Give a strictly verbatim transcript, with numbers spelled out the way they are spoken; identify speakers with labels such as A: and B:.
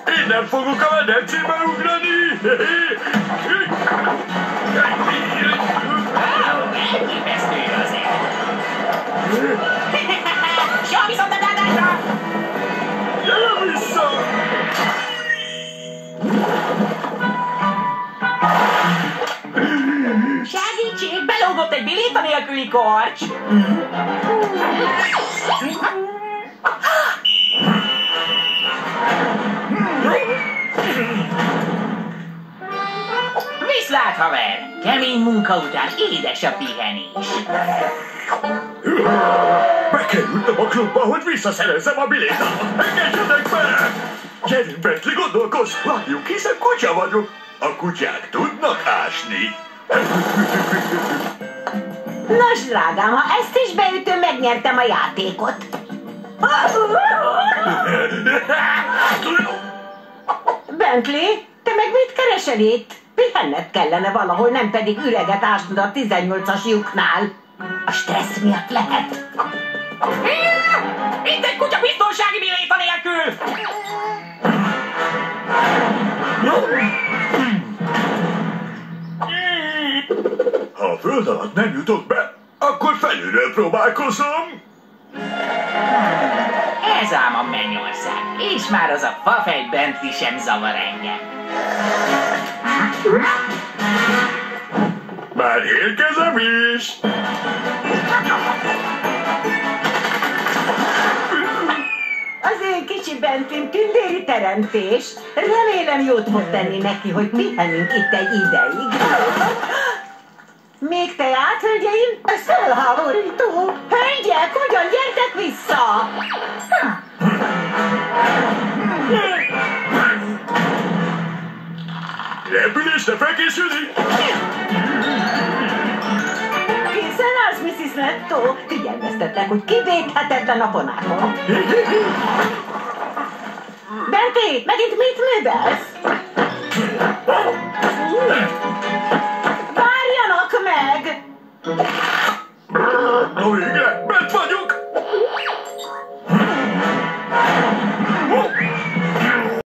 A: Én nem fogok a medencébe ugrani!
B: Elképesztő azért! Soha viszont a dádákra!
A: Gyere vissza!
B: Segítség! Belógott egy biléta nélküli korcs! Viszlát, haver! Kemény munka után édes a pihenés.
A: Bekerültem a klubba, hogy visszaszerezzem a bilétámat. Engedjenek be! Gyerünk, Bentley, gondolkozz! Vágjuk, hiszen kutya vagyok. A kutyák tudnak ásni.
C: Nos, drágám, ha ezt is beütöm, megnyertem a játékot. Bentley, te meg mit keresel itt? Pihenned kellene valahol, nem pedig üreget ásnod a tizennyolcas lyuknál. A stressz miatt lehet.
B: Itt egy kutya biztonsági biléta nélkül!
A: Ha a föld alatt nem jutok be, akkor felülről próbálkozom.
B: Ez ám a mennyország, és már az a fafej Bentley sem zavar engem.
A: Már érkezem is.
C: Az én kicsi Bentley tündéri teremtés. Remélem jót fog tenni neki, hogy pihenünk itt egy ideig. Még teát, hölgyeim? Ez felháborító. Hölgyek, hogyan gyertek vissza?
A: Repülésre felkészülni?
C: Készen állsz, missziz Netto? Figyelmeztetlek, hogy kivéthetetlen a fonákon. Bentley, megint mit művelsz? Várjanak meg!